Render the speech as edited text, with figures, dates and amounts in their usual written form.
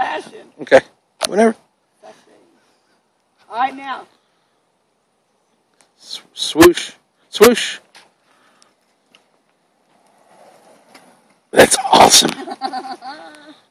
flashing. Okay. Whenever. All right, now. Swoosh. Swoosh. That's awesome.